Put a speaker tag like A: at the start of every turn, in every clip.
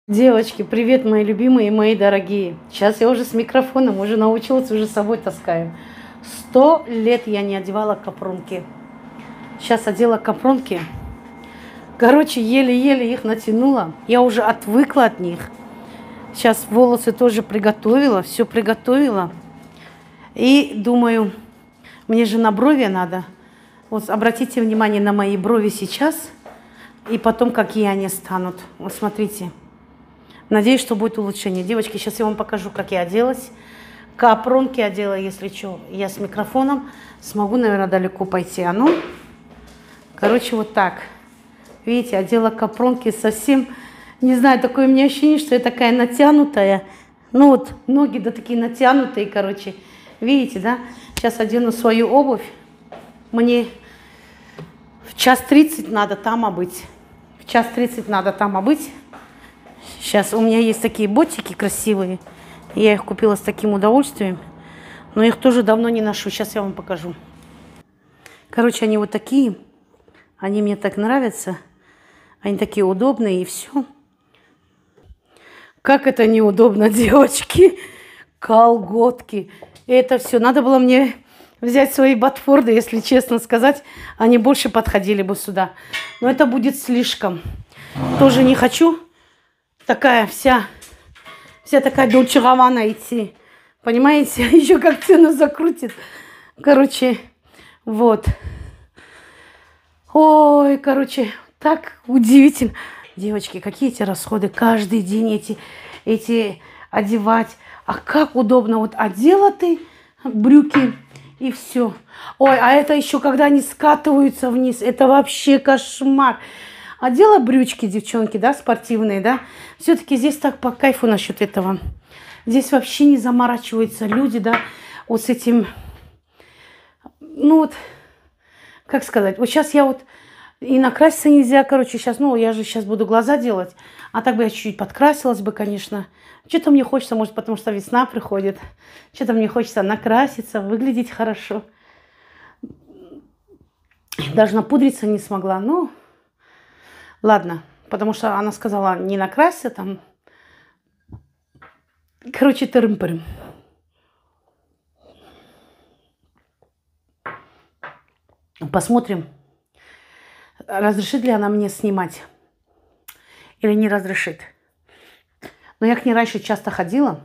A: Девочки, привет, мои любимые и мои дорогие. Сейчас я уже с микрофоном, уже научилась, уже с собой таскаю. 100 лет я не одевала капронки. Сейчас одела капронки. Короче, еле-еле их натянула. Я уже отвыкла от них. Сейчас волосы тоже приготовила, все приготовила. И думаю, мне же на брови надо. Вот обратите внимание на мои брови сейчас. И потом, какие они станут. Вот смотрите. Надеюсь, что будет улучшение. Девочки, сейчас я вам покажу, как я оделась. Капронки одела, если что. Я с микрофоном смогу, наверное, далеко пойти. А ну, короче, вот так. Видите, одела капронки совсем, не знаю, такое у меня ощущение, что я такая натянутая. Ну вот, ноги да такие натянутые, короче. Видите, да? Сейчас одену свою обувь. Мне в 1:30 надо там быть. В 1:30 надо там быть. Сейчас у меня есть такие ботики красивые. Я их купила с таким удовольствием. Но их тоже давно не ношу. Сейчас я вам покажу. Короче, они вот такие. Они мне так нравятся. Они такие удобные и все. Как это неудобно, девочки. Колготки. Это все. Надо было мне взять свои ботфорды, если честно сказать. Они больше подходили бы сюда. Но это будет слишком. Тоже не хочу. Такая вся такая Дольче Габбана идти. Понимаете? Еще как цену закрутит. Короче, вот. Ой, короче, так удивительно. Девочки, какие эти расходы каждый день эти одевать. А как удобно. Вот одела ты брюки и все. Ой, а это еще когда они скатываются вниз. Это вообще кошмар. Одела брючки, девчонки, да, спортивные, да. Все-таки здесь так по кайфу насчет этого. Здесь вообще не заморачиваются люди, да, вот с этим, ну вот, как сказать, вот сейчас я вот, и накраситься нельзя, короче, сейчас, ну, я же сейчас буду глаза делать, а так бы я чуть-чуть подкрасилась бы, конечно. Что-то мне хочется, может, потому что весна приходит, что-то мне хочется накраситься, выглядеть хорошо. Даже напудриться не смогла, ну... Ладно, потому что она сказала, не накрасься там. Короче, тырым-пырым. Посмотрим, разрешит ли она мне снимать или не разрешит. Но я к ней раньше часто ходила.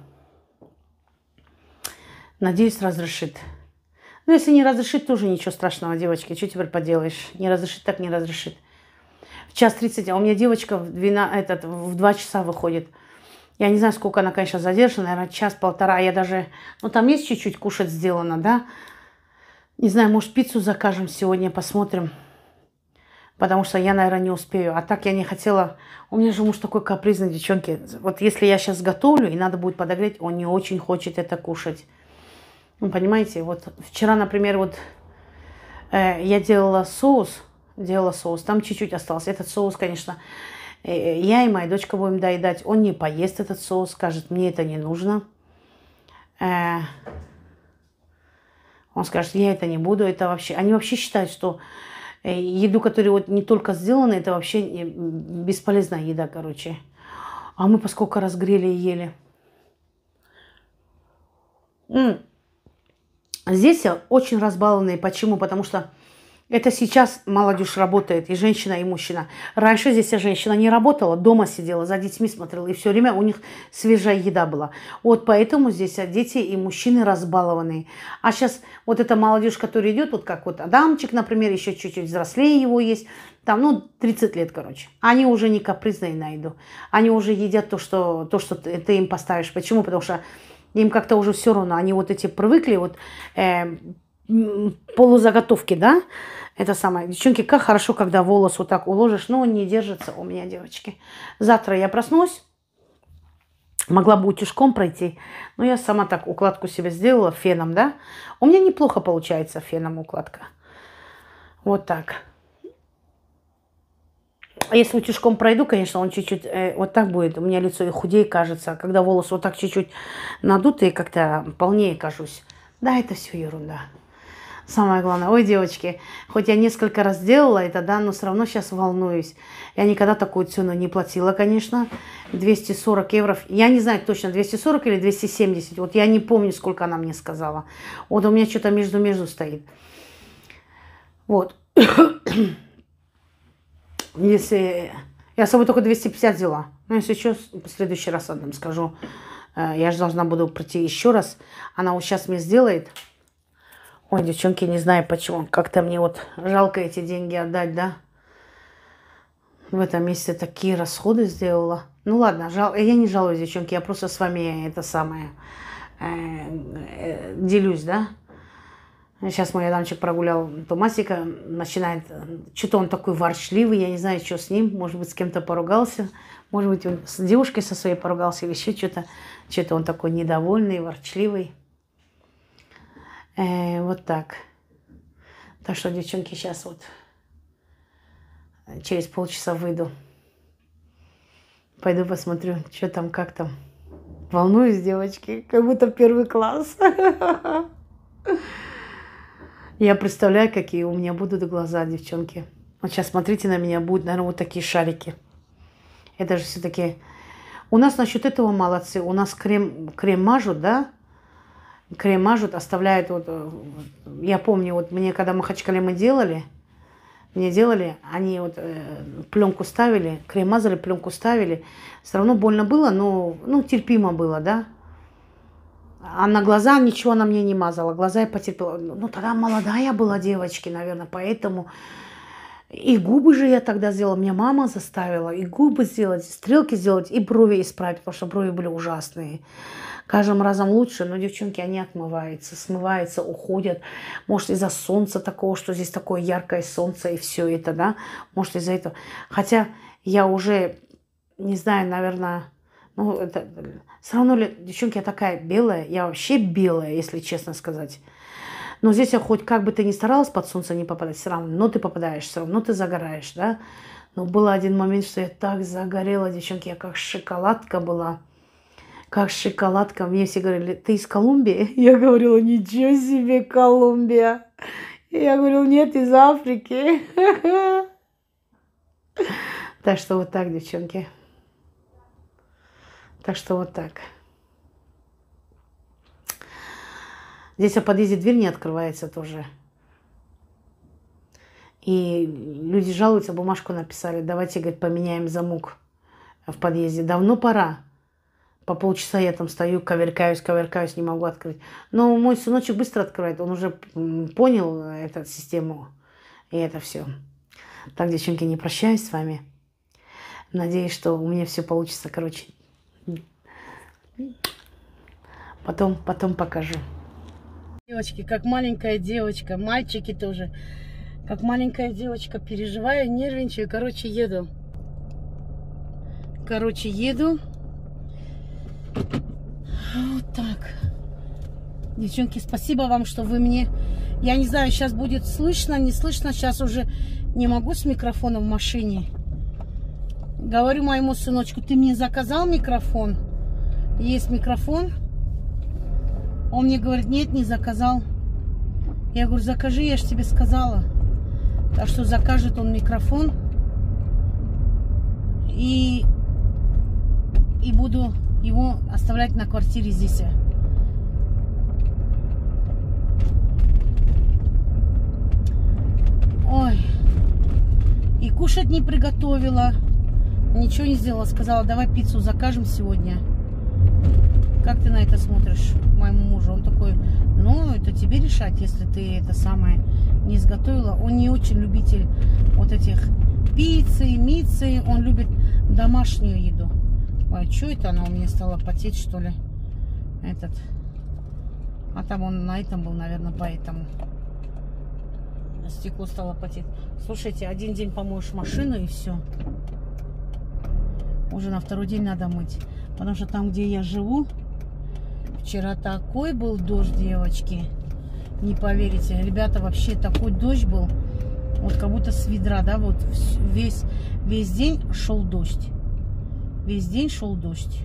A: Надеюсь, разрешит. Но если не разрешит, тоже ничего страшного, девочки. Что теперь поделаешь? Не разрешит, так не разрешит. В 1:30, а у меня девочка в 2 часа выходит. Я не знаю, сколько она, конечно, задержана, наверное, час-полтора. Я даже, ну, там есть чуть-чуть кушать сделано, да. Не знаю, может, пиццу закажем сегодня, посмотрим. Потому что я, наверное, не успею. А так я не хотела... У меня же муж такой капризный, девчонки. Вот если я сейчас готовлю, и надо будет подогреть, он не очень хочет это кушать. Вы понимаете, вот вчера, например, вот я делала соус, там чуть-чуть осталось. Этот соус, конечно, я и моя дочка будем доедать. Он не поест этот соус, скажет, мне это не нужно. Он скажет, я это не буду, это вообще... Они вообще считают, что еду, которая вот не только сделана, это вообще бесполезная еда, короче. А мы поскольку разгрели и ели. Здесь я очень разбалованная. Почему? Потому что это сейчас молодежь работает, и женщина, и мужчина. Раньше здесь женщина не работала, дома сидела, за детьми смотрела, и все время у них свежая еда была. Вот поэтому здесь дети и мужчины разбалованные. А сейчас вот эта молодежь, которая идет, вот как вот Адамчик, например, еще чуть-чуть взрослее его есть, там, ну, 30 лет, короче. Они уже не капризные на еду. Они уже едят то, что ты им поставишь. Почему? Потому что им как-то уже все равно. Они вот эти привыкли, вот... полузаготовки, да? Это самое. Девчонки, как хорошо, когда волос вот так уложишь, но он не держится у меня, девочки. Завтра я проснусь, могла бы утюжком пройти, но я сама так укладку себе сделала феном, да? У меня неплохо получается феном укладка. Вот так. Если утюжком пройду, конечно, он чуть-чуть вот так будет. У меня лицо и худее кажется. А когда волосы вот так чуть-чуть надутые, как-то полнее кажусь. Да, это все ерунда. Самое главное. Ой, девочки, хоть я несколько раз делала это, да, но все равно сейчас волнуюсь. Я никогда такую цену не платила, конечно. 240 евро. Я не знаю точно, 240 или 270. Вот я не помню, сколько она мне сказала. Вот у меня что-то между стоит. Вот. Если... Я с собой только 250 взяла. Ну, если что, в следующий раз отдам, скажу. Я же должна буду прийти еще раз. Она вот сейчас мне сделает. Ой, девчонки, не знаю почему. Как-то мне вот жалко эти деньги отдать, да? В этом месяце такие расходы сделала. Ну ладно, я не жалуюсь, девчонки. Я просто с вами это самое делюсь, да? Сейчас мой Адамчик прогулял Томасика, начинает, что-то он такой ворчливый, я не знаю, что с ним, может быть, с кем-то поругался, может быть, он с девушкой со своей поругался или еще что-то он такой недовольный, ворчливый. Вот так. Так что, девчонки, сейчас вот через полчаса выйду. Пойду посмотрю, что там, как там. Волнуюсь, девочки, как будто первый класс. Я представляю, какие у меня будут глаза, девчонки. Вот сейчас смотрите на меня, будут, наверное, вот такие шарики. Это же все-таки... У нас насчет этого молодцы. У нас крем мажут, да? Крем мажут, оставляют вот... Я помню, вот мне, когда Махачкале мы делали, они вот пленку ставили, крем мазали, пленку ставили. Все равно больно было, но терпимо было, да? А на глаза ничего она мне не мазала. Глаза я потерпела. Ну, тогда молодая была девочки, наверное, поэтому... И губы же я тогда сделала. Меня мама заставила и губы сделать, стрелки сделать, и брови исправить, потому что брови были ужасные. Каждым разом лучше, но, девчонки, они отмываются, смываются, уходят. Может, из-за солнца такого, что здесь такое яркое солнце и все это, да? Может, из-за этого. Хотя я уже, не знаю, наверное... Ну, это все равно, девчонки, я такая белая. Я вообще белая, если честно сказать. Но здесь я хоть как бы ты ни старалась под солнце не попадать, все равно ты попадаешь, все равно ты загораешь, да. Но был один момент, что я так загорела, девчонки, я как шоколадка была. Как шоколадка. Мне все говорили, ты из Колумбии? Я говорила, ничего себе, Колумбия. Я говорила, нет, из Африки. Так что вот так, девчонки. Так что вот так. Здесь в подъезде дверь не открывается тоже. И люди жалуются, бумажку написали. Давайте, говорит, поменяем замок в подъезде. Давно пора. По полчаса я там стою, коверкаюсь, не могу открыть. Но мой сыночек быстро открывает. Он уже понял эту систему. И это все. Так, девчонки, не прощаюсь с вами. Надеюсь, что у меня все получится, короче. Потом покажу. Девочки, как маленькая девочка, мальчики тоже. Как маленькая девочка, переживаю, нервничаю. Короче, еду. Вот так. Девчонки, спасибо вам, что вы мне... Я не знаю, сейчас будет слышно, не слышно. Сейчас уже не могу с микрофоном в машине. Говорю моему сыночку, ты мне заказал микрофон? Есть микрофон? Он мне говорит, нет, не заказал. Я говорю, закажи, я же тебе сказала. Так что закажет он микрофон. И буду его оставлять на квартире здесь. Ой. И кушать не приготовила. Ничего не сделала. Сказала, давай пиццу закажем сегодня. Как ты на это смотришь, моему мужу? Он такой, ну, это тебе решать, если ты это самое не изготовила. Он не очень любитель вот этих пиццы, мицы. Он любит домашнюю еду. Ой, что это она у меня стала потеть, что ли? А там он на этом был, наверное, поэтому. Стекло стало потеть. Слушайте, один день помоешь машину и все. Уже на второй день надо мыть. Потому что там, где я живу, вчера такой был дождь, девочки. Не поверите. Ребята, вообще такой дождь был. Вот как будто с ведра, да, вот весь день шел дождь. Весь день шел дождь.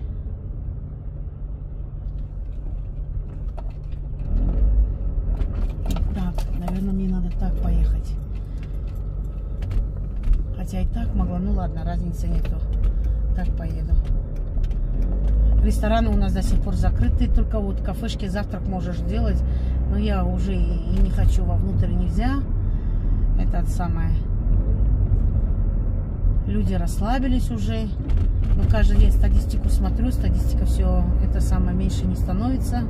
A: Так, так поехать. Хотя и так могла. Ну ладно, разницы нету. Так поеду. Рестораны у нас до сих пор закрыты. Только вот кафешки завтрак можешь делать. Но я уже и не хочу, вовнутрь нельзя. Это самое. Люди расслабились уже. Но каждый день статистику смотрю. Статистика все это самое меньше не становится.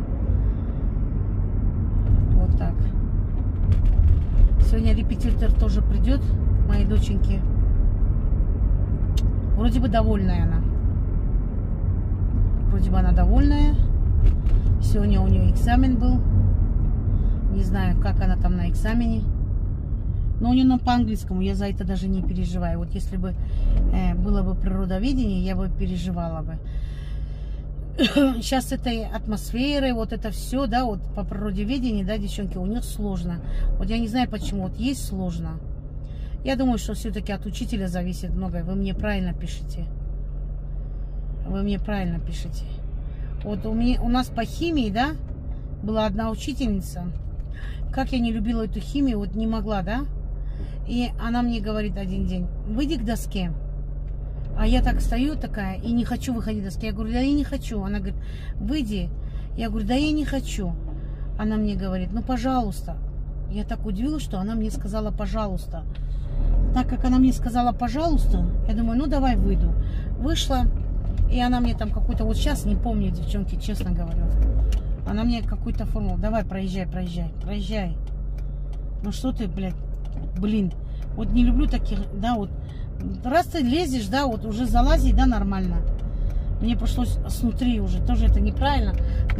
A: Вот так. Сегодня репетитор тоже придет. Моей доченьки. Вроде бы довольная она. Вроде бы она довольная. Сегодня у нее экзамен был. Не знаю, как она там на экзамене. Но у нее по-английскому. Я за это даже не переживаю. Вот если бы было бы природоведение, я бы переживала бы. Сейчас с этой атмосферой, вот это все, да, вот по природоведению, да, девчонки, у них сложно. Вот я не знаю почему, вот есть сложно. Я думаю, что все-таки от учителя зависит многое. Вы мне правильно пишете. Вы мне правильно пишете. Вот у нас по химии, да, была одна учительница. Как я не любила эту химию, вот не могла, да. И она мне говорит один день: выйди к доске. А я так стою такая и не хочу выходить к доске. Я говорю: да я не хочу. Она говорит: выйди. Я говорю: да я не хочу. Она мне говорит: ну пожалуйста. Я так удивилась, что она мне сказала пожалуйста. Так как она мне сказала пожалуйста, я думаю, ну давай выйду. Вышла, и она мне там какую-то, вот сейчас не помню, девчонки, честно говорю. Она мне какую-то формулу: давай, проезжай, проезжай, проезжай. Ну что ты, блядь, блин. Вот не люблю таких, да, вот. Раз ты лезешь, да, вот уже залазить, да, нормально. Мне пришлось снутри уже, тоже это неправильно.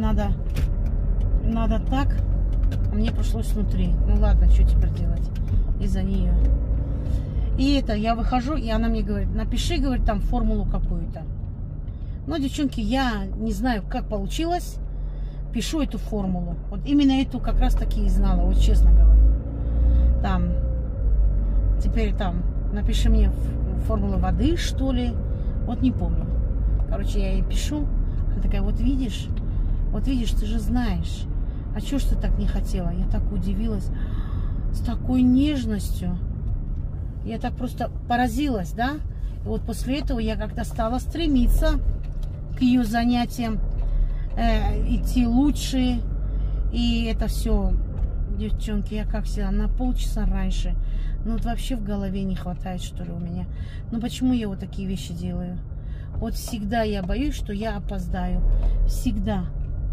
A: Надо так, а мне пришлось снутри. Ну ладно, что теперь делать из-за нее. И это, я выхожу, и она мне говорит: напиши, говорит, там формулу какую-то. Но, девчонки, я не знаю, как получилось. Пишу эту формулу. Вот именно эту как раз таки и знала, вот честно говорю. Там, теперь там, напиши мне формулу воды, что ли. Вот не помню. Короче, я ей пишу. Она такая: вот видишь, ты же знаешь. А чё ж ты так не хотела? Я так удивилась. С такой нежностью. Я так просто поразилась, да? И вот после этого я как-то стала стремиться к ее занятиям, идти лучше. И это все, девчонки, я как всегда на полчаса раньше. Ну вот вообще в голове не хватает, что ли, у меня. Ну почему я вот такие вещи делаю? Вот всегда я боюсь, что я опоздаю. Всегда.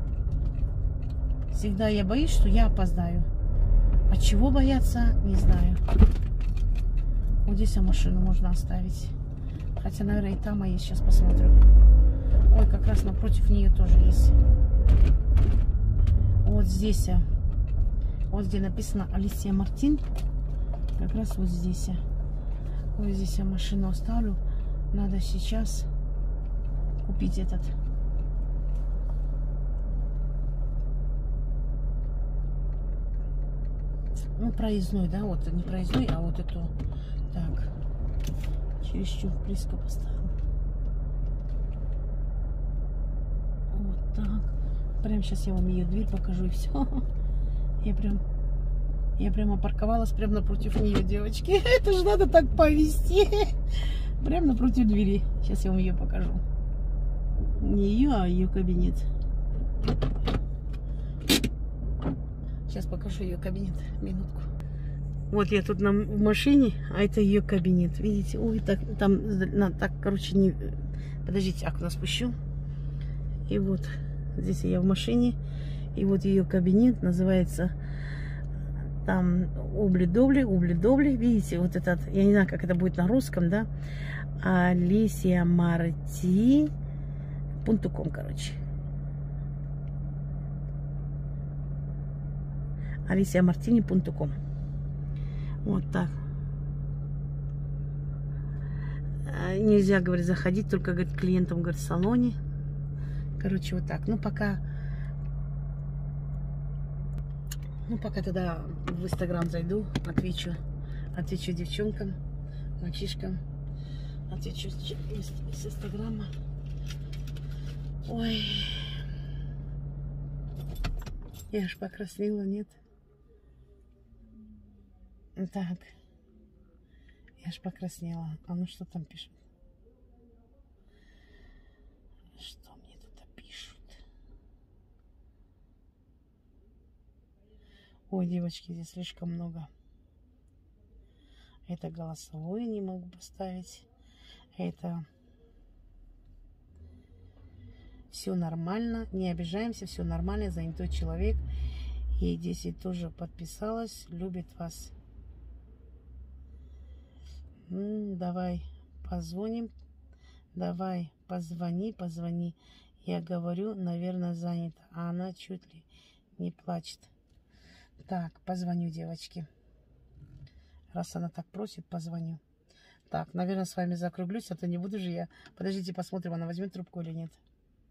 A: Всегда я боюсь, что я опоздаю. А чего бояться, не знаю. Вот здесь машину можно оставить. Хотя, наверное, и там есть. Сейчас посмотрю. Ой, как раз напротив нее тоже есть. Вот здесь. Вот где написано Алисия Мартин. Как раз вот здесь. Вот здесь я машину оставлю. Надо сейчас купить этот. Ну, проездной, да, вот не проездной, а вот эту. Так, чересчур близко поставил. Вот так. Прям сейчас я вам ее дверь покажу, и все. Я прямо парковалась прямо напротив нее, девочки. Это же надо так повезти. Прямо напротив двери. Сейчас я вам ее покажу. Не ее, а ее кабинет. Сейчас покажу ее кабинет. Минутку. Вот я тут в машине, а это ее кабинет. Видите? Ой, так, там, так, короче, не... Подождите, окна спущу. И вот здесь я в машине. И вот ее кабинет называется там Убли-Добли. Видите, вот этот, я не знаю, как это будет на русском, да? AliciaMarti.com, короче. AliciaMartini.com. Вот так. Нельзя, говорит, заходить, только, говорит, клиентам, говорит, в салоне. Короче, вот так. Ну, пока тогда в Инстаграм зайду, отвечу девчонкам, мальчишкам. Отвечу с Инстаграма. Ой. Я аж покраснела, нет? Так, я ж покраснела. А ну что там пишут? Что мне тут пишут? Ой, девочки, здесь слишком много. Это голосовое не могу поставить. Это все нормально. Не обижаемся, все нормально. Занятой человек. Ей 10 тоже подписалась. Любит вас. Давай позвоним. Давай, позвони. Я говорю, наверное, занята. А она чуть ли не плачет. Так, позвоню, девочки. Раз она так просит, позвоню. Так, наверное, с вами закруглюсь, а то не буду же я. Подождите, посмотрим, она возьмет трубку или нет.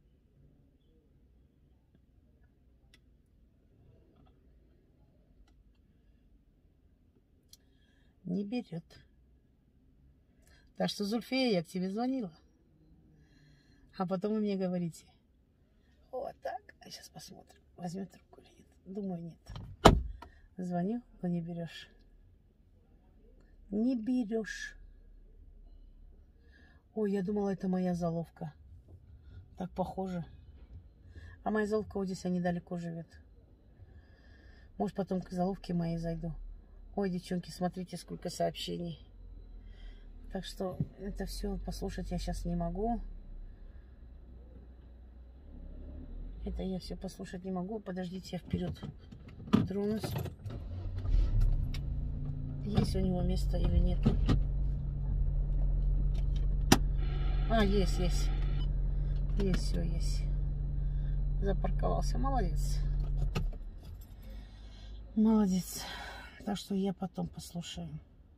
A: Не берет. Так что, Зульфия, я к тебе звонила. А потом вы мне говорите. Вот так. А сейчас посмотрим, возьмет трубку или нет. Думаю, нет. Звоню, но не берешь. Не берешь. Ой, я думала, это моя заловка. Так похоже. А моя заловка вот здесь, а недалеко живет. Может, потом к заловке моей зайду. Ой, девчонки, смотрите, сколько сообщений. Так что это все послушать я сейчас не могу. Это я все послушать не могу. Подождите, я вперед тронусь. Есть у него место или нет? А, есть. Есть, все есть. Запарковался. Молодец. Молодец. Так что я потом послушаю.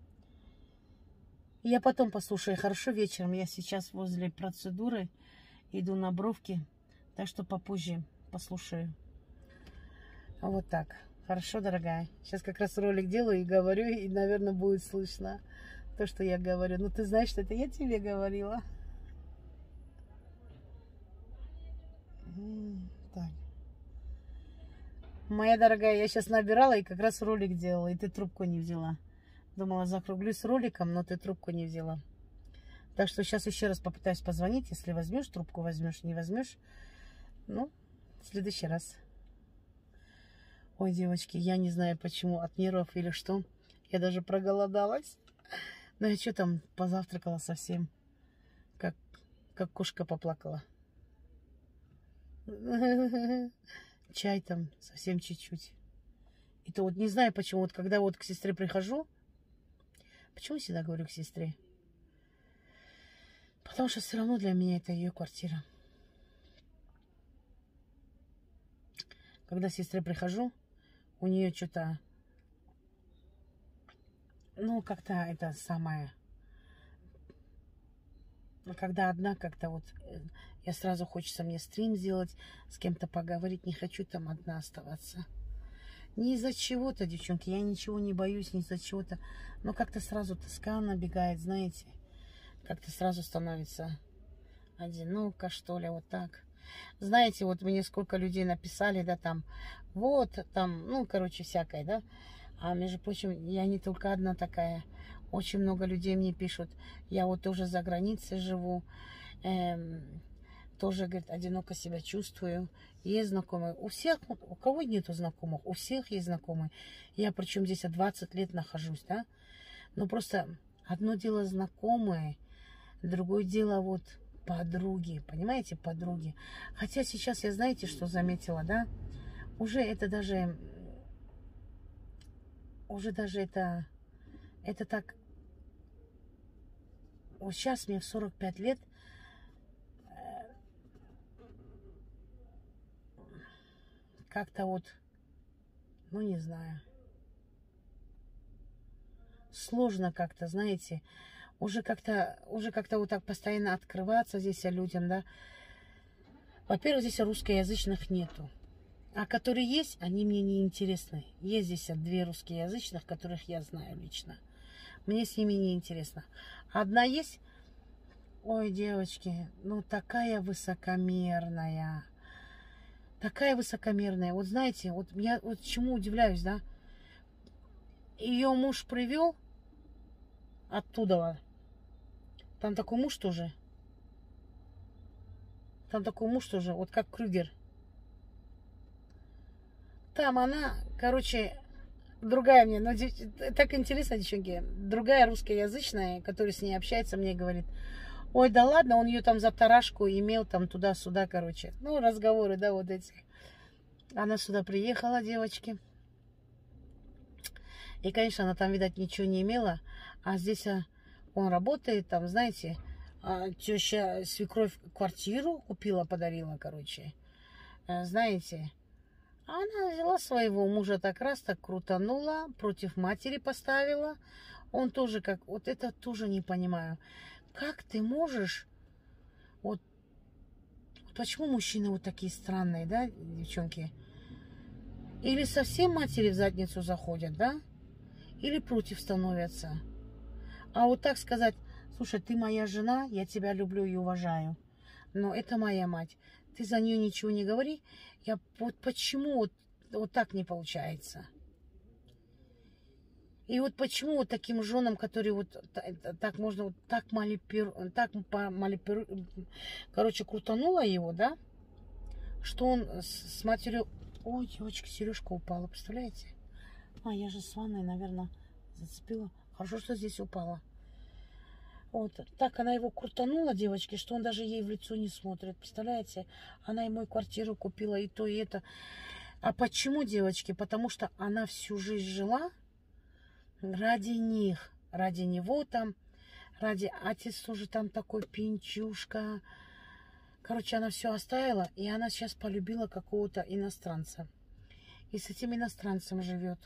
A: Хорошо, вечером. Я сейчас возле процедуры. Иду на бровки. Так что попозже послушаю. Вот так. Хорошо, дорогая. Сейчас как раз ролик делаю и говорю. И, наверное, будет слышно то, что я говорю. Ну, ты знаешь, что это я тебе говорила. Так. Моя дорогая, я сейчас набирала и как раз ролик делала, и ты трубку не взяла. Думала, закруглюсь с роликом, но ты трубку не взяла. Так что сейчас еще раз попытаюсь позвонить. Если возьмешь трубку, возьмешь, не возьмешь. Ну, в следующий раз. Ой, девочки, я не знаю, почему, от нервов или что. Я даже проголодалась. Но я что там, позавтракала совсем. Как кошка поплакала. Чай там совсем чуть-чуть. И то вот не знаю почему, вот когда вот к сестре прихожу, почему я всегда говорю к сестре? Потому что все равно для меня это ее квартира. Когда к сестре прихожу, у нее что-то, ну, как-то это самое. Когда одна, как-то вот, я сразу хочется мне стрим сделать, с кем-то поговорить, не хочу там одна оставаться. Не из-за чего-то, девчонки, я ничего не боюсь, не из-за чего-то, но как-то сразу тоска набегает, знаете, как-то сразу становится одиноко, что ли, вот так. Знаете, вот мне сколько людей написали, да, там, вот, там, ну, короче, всякое, да. А, между прочим, я не только одна такая. Очень много людей мне пишут. Я вот тоже за границей живу. Тоже, говорит, одиноко себя чувствую. Есть знакомые. У всех, у кого нету знакомых, у всех есть знакомые. Я причем здесь 20 лет нахожусь, да. Но просто одно дело знакомые, другое дело вот подруги. Понимаете, подруги. Хотя сейчас я, знаете, что заметила, да? Уже даже это так, вот сейчас мне в 45 лет, как-то вот, ну не знаю, сложно как-то, знаете, уже как-то вот так постоянно открываться здесь людям, да. Во-первых, здесь русскоязычных нету. А которые есть, они мне не интересны. Есть здесь 2 русскоязычных, которых я знаю лично. Мне с ними не интересно. Одна есть. Ой, девочки, ну такая высокомерная. Такая высокомерная. Вот знаете, вот я вот чему удивляюсь, да? ее муж привел оттуда. Там такой муж тоже. Вот как Крюгер. Там она, короче, другая мне, но так интересно, девчонки, другая русскоязычная, которая с ней общается, мне говорит, ой, да ладно, он ее там за тарашку имел, там туда-сюда, короче. Ну, разговоры, да, вот эти. Она сюда приехала, девочки. И, конечно, она там, видать, ничего не имела. А здесь он работает, там, знаете, теща, свекровь квартиру купила, подарила, короче. Знаете, она взяла своего мужа так раз, так крутанула, против матери поставила. Он тоже как... Вот это тоже не понимаю. Как ты можешь... Вот почему мужчины вот такие странные, да, девчонки? Или совсем матери в задницу заходят, да? Или против становятся. А вот так сказать, слушай, ты моя жена, я тебя люблю и уважаю. Но это моя мать. Ты за нее ничего не говори. Вот почему вот так не получается? И вот почему вот таким женам, которые вот так можно, вот так короче, крутанула его, да, что он с матерью... Ой, девочки, сережка упала, представляете? А, я же с ванной, наверное, зацепила. Хорошо, что здесь упала. Вот, так она его крутанула, девочки, что он даже ей в лицо не смотрит. Представляете? Она ему и квартиру купила, и то, и это. А почему, девочки? Потому что она всю жизнь жила ради них. Ради него там. Ради отец тоже там такой пинчушка. Короче, она все оставила, и она сейчас полюбила какого-то иностранца. И с этим иностранцем живет.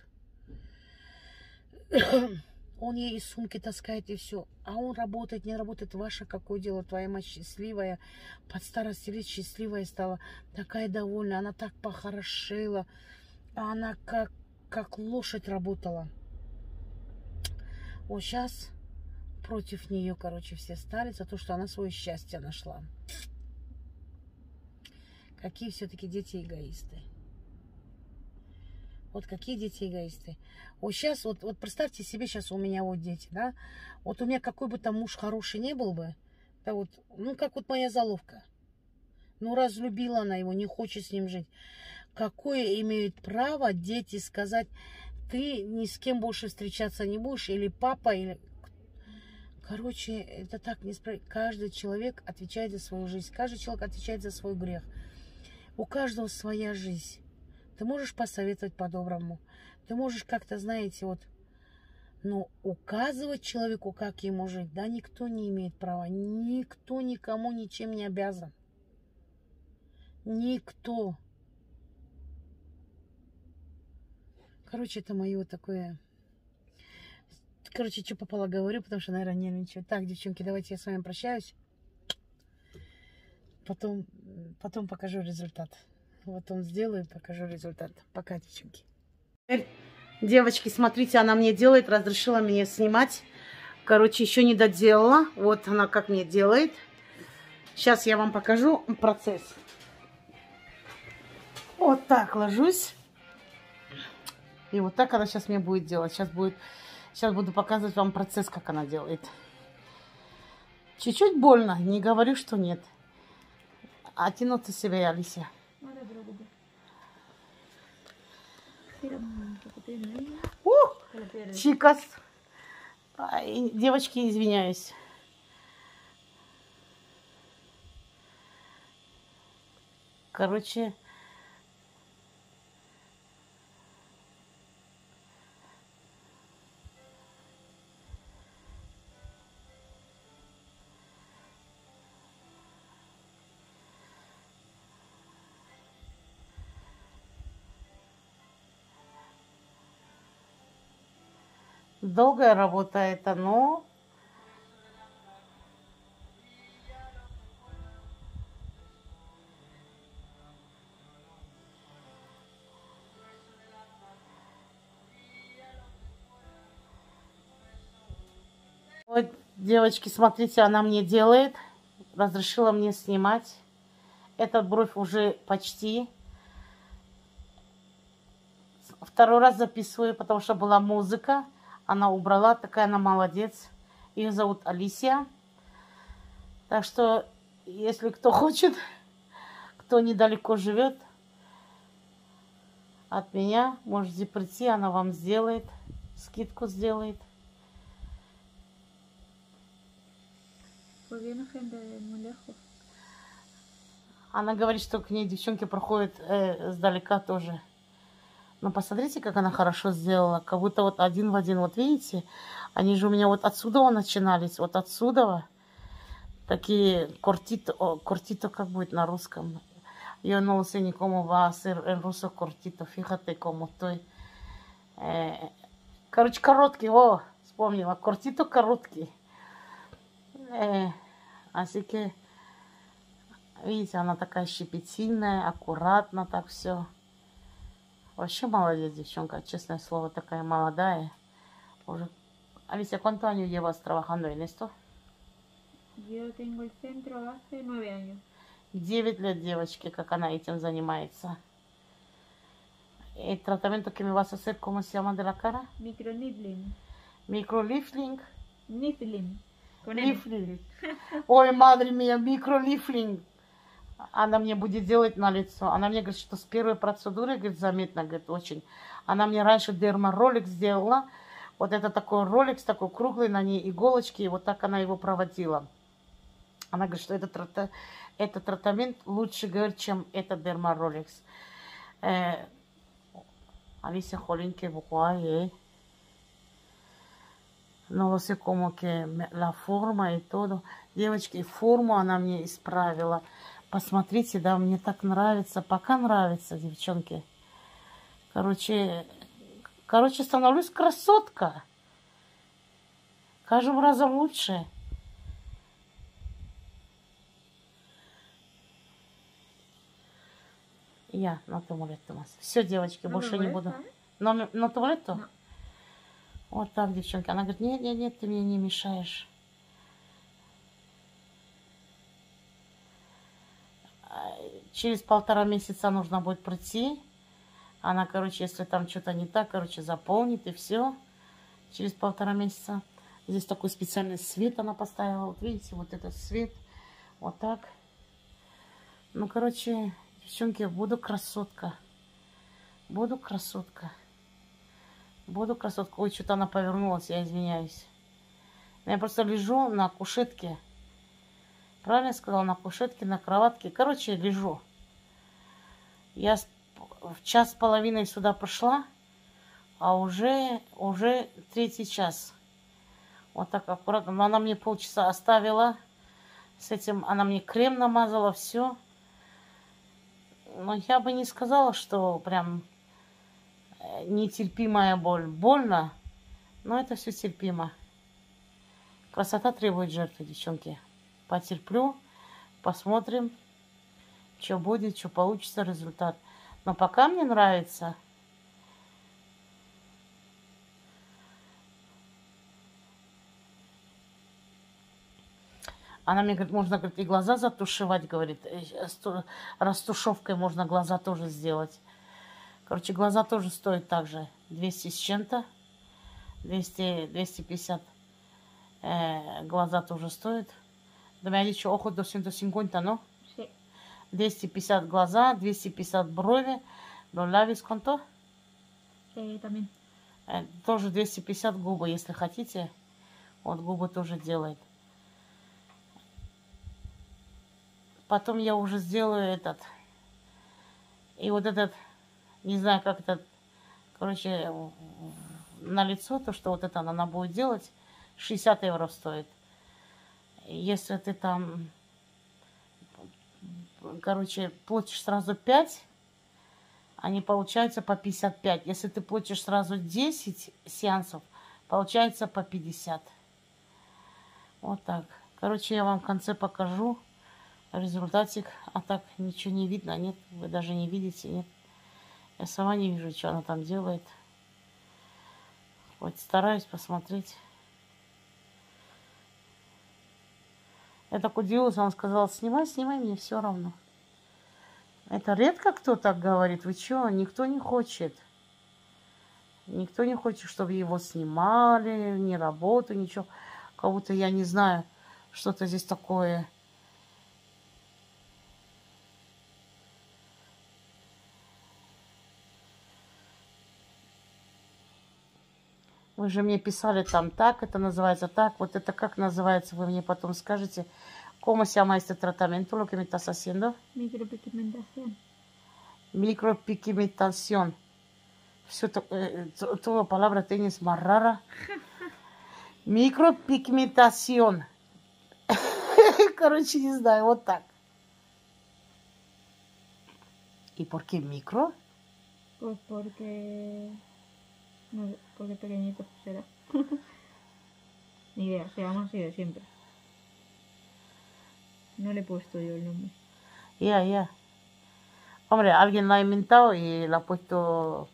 A: Он ей из сумки таскает и все. А он работает, не работает. Ваше какое дело? Твоя мать счастливая. Под старость лет счастливая стала. Такая довольная. Она так похорошела. А она как лошадь работала. Вот сейчас против нее, короче, все стали за то, что она свое счастье нашла. Какие все-таки дети эгоисты. Вот какие дети эгоисты. Вот сейчас, вот представьте себе, сейчас у меня вот дети, да. Вот у меня какой бы там муж хороший не был бы, да вот, ну как вот моя заловка. Ну разлюбила она его, не хочет с ним жить. Какое имеют право дети сказать, ты ни с кем больше встречаться не будешь, или папа, или... Короче, это так несправедливо. Каждый человек отвечает за свою жизнь, каждый человек отвечает за свой грех. У каждого своя жизнь. Ты можешь посоветовать по-доброму. Ты можешь как-то, знаете, вот, но указывать человеку, как ему жить, да, никто не имеет права. Никто никому ничем не обязан. Никто. Короче, это мое вот такое... Короче, что попало говорю, потому что, наверное, нервничаю. Так, девчонки, давайте я с вами прощаюсь. Потом покажу результат. Вот он сделаю, покажу результат. Пока, девчонки. Девочки, смотрите, она мне делает, разрешила мне снимать. Короче, еще не доделала. Вот она как мне делает. Сейчас я вам покажу процесс. Вот так ложусь. И вот так она сейчас мне будет делать. Сейчас буду показывать вам процесс, как она делает. Чуть-чуть больно, не говорю, что нет. А тянуться себя, Алисия. Чикас. Девочки, извиняюсь. Короче, долгая работа это, но вот, девочки, смотрите, она мне делает, разрешила мне снимать. Эта бровь уже почти Второй раз записываю, потому что была музыка. Она убрала, такая она молодец. Ее зовут Алисия. Так что, если кто хочет, кто недалеко живет от меня, можете прийти, она вам сделает, скидку сделает. Она говорит, что к ней девчонки проходят сдалека тоже. Но посмотрите, как она хорошо сделала. Как будто вот один в один. Вот видите, они же у меня вот отсюда начинались. Вот отсюда. Такие кортито, как будет на русском. Yo no sé ni cómo va a ser en ruso cortito. Fíjate cómo estoy. Короче, короткий. О, вспомнила. Кортито короткий. Así que, видите, она такая щепетильная, аккуратно так все. Вообще молодец, девчонка. Честное слово, такая молодая. Уже... Alicia, ¿cuántos años llevas trabajando en esto?
B: Yo tengo el centro hace 9 años.
A: 9 лет, девочки, как она этим занимается. El tratamiento que me vas a hacer, ¿cómo se llama de la cara?
B: Microneedling.
A: Microlifting.
B: Needling.
A: Лифлинг. Ой, madre mía, микролифлинг. Она мне будет делать на лицо. Она мне говорит, что с первой процедуры, говорит, заметно, говорит, очень. Она мне раньше дерморолик сделала. Вот это такой ролик, такой круглый, на ней иголочки, и вот так она его проводила. Она говорит, что этот тратамент лучше, говорит, чем этот дермороликс. Alicia, jolín, qué guay, No lo sé, como que la forma y todo. Девочки, форму она мне исправила. Посмотрите, да, мне так нравится. Пока нравится, девчонки. Короче, становлюсь красотка. Каждым разом лучше. Я на туалет, Томас. Все, девочки, больше не буду. На туалет? Вот так, девчонки. Она говорит, нет, ты мне не мешаешь. Через 1,5 месяца нужно будет прийти. Она, короче, если там что-то не так, короче, заполнит и все. Через 1,5 месяца. Здесь такой специальный свет она поставила. Вот видите, вот этот свет. Вот так. Ну, короче, девчонки, буду красотка. Буду красотка. Буду красотка. Ой, что-то она повернулась, я извиняюсь. Я просто лежу на кушетке. Правильно я сказала? На кушетке, на кроватке. Короче, лежу. Я в 1,5 сюда пошла, а уже 3-й час. Вот так аккуратно. Но она мне полчаса оставила. С этим она мне крем намазала, все. Но я бы не сказала, что прям... нетерпимая боль. Больно, но это все терпимо. Красота требует жертвы, девчонки. Потерплю, посмотрим, что будет, что получится, результат. Но пока мне нравится. Она мне говорит, можно, говорит, и глаза затушевать, говорит. Растушевкой можно глаза тоже сделать. Короче, глаза тоже стоят также 200 с чем-то. 250 глаза тоже стоят. Me ha dicho ojos 250, ¿no?
B: Sí.
A: 250 глаза, 250 брови. Los labios, ¿cuánto?
B: También.
A: Тоже 250 губы, если хотите. Вот губы тоже делает. Потом я уже сделаю этот. И вот этот... Не знаю, как это, короче, на лицо, то, что вот это она будет делать, 60 евро стоит. Если ты там, короче, платишь сразу 5, они получаются по 55. Если ты платишь сразу 10 сеансов, получается по 50. Вот так. Короче, я вам в конце покажу результатик. А так ничего не видно, нет, вы даже не видите, нет. Я сама не вижу, что она там делает. Вот стараюсь посмотреть. Я так удивилась, она сказала, снимай, мне все равно. Это редко кто так говорит. Вы что, никто не хочет. Никто не хочет, чтобы его снимали, ни работу, ничего. Как будто я не знаю, что-то здесь такое. Вы же мне писали там так, это называется так. Вот это как называется, вы мне потом скажете. ¿Cómo se llama este tratamiento, lo que me estás haciendo?
B: Micropigmentación.
A: Micropigmentación. Все toda palabra tienes más rara. Micropigmentación. Короче, не знаю, вот так. ¿Y por qué micro?
B: Pues porque... No sé, porque pequeñito será. Ni idea, se llama así de siempre. No le he puesto yo el nombre.
A: Ya. Hombre, alguien la ha inventado y la ha puesto...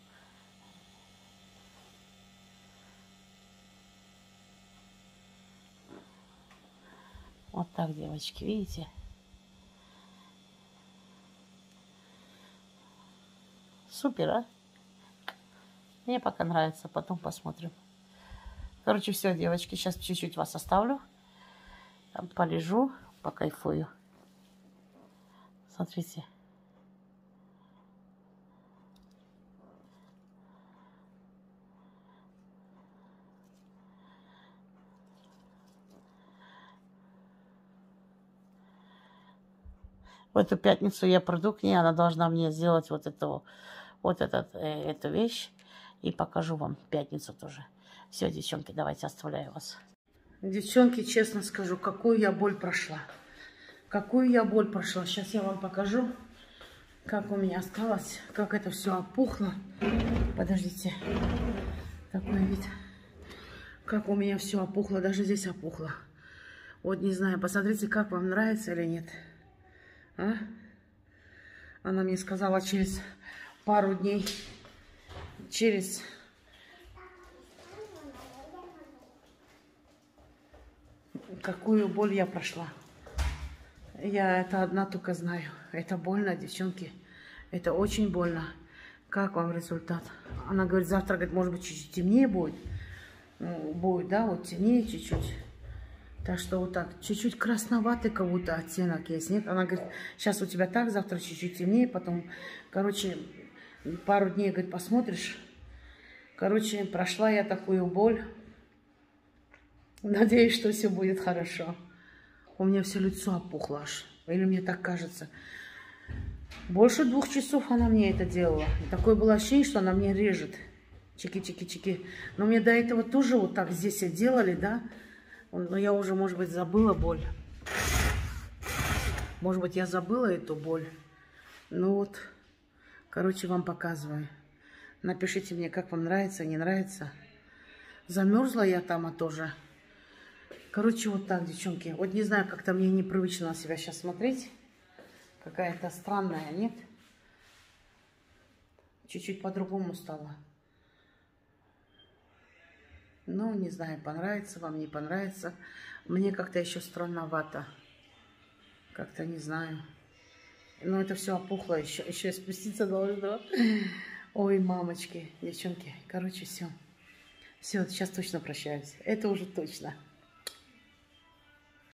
A: Вот так, девочки, видите? Супер, а? Мне пока нравится, потом посмотрим. Короче, все, девочки, сейчас чуть-чуть вас оставлю. Там полежу, покайфую. Смотрите. В эту пятницу я приду к ней, она должна мне сделать эту вещь. И покажу вам в пятницу тоже. Все, девчонки, давайте оставляю вас. Девчонки, честно скажу, какую я боль прошла. Какую я боль прошла. Сейчас я вам покажу, как у меня осталось, как это все опухло. Подождите. Такой вид. Как у меня все опухло, даже здесь опухло. Вот не знаю, посмотрите, как вам нравится или нет. А? Она мне сказала через пару дней, какую боль я прошла. Я это одна только знаю. Это больно, девчонки. Это очень больно. Как вам результат? Она говорит, завтра, говорит, может быть, чуть-чуть темнее будет. Ну, будет, да, вот темнее чуть-чуть. Так что вот так, чуть-чуть красноватый как будто оттенок есть, нет? Она говорит, сейчас у тебя так, завтра чуть-чуть темнее, потом, короче, пару дней, говорит, посмотришь. Короче, прошла я такую боль. Надеюсь, что все будет хорошо. У меня все лицо опухло аж. Или мне так кажется. Больше 2 часов она мне это делала. И такое было ощущение, что она мне режет. Чики-чики-чики. Но мне до этого тоже вот так здесь и делали, да? Но я уже, может быть, забыла боль. Может быть, я забыла эту боль. Ну вот, короче, вам показываю. Напишите мне, как вам нравится, не нравится. Замерзла я там тоже. Короче, вот так, девчонки. Вот не знаю, как-то мне непривычно на себя сейчас смотреть. Какая-то странная, нет? Чуть-чуть по-другому стало. Ну, не знаю, понравится вам, не понравится. Мне как-то еще странновато. Как-то не знаю. Но это все опухло, еще и спуститься должно. Ой, мамочки, девчонки. Короче, все. Все, сейчас точно прощаюсь. Это уже точно.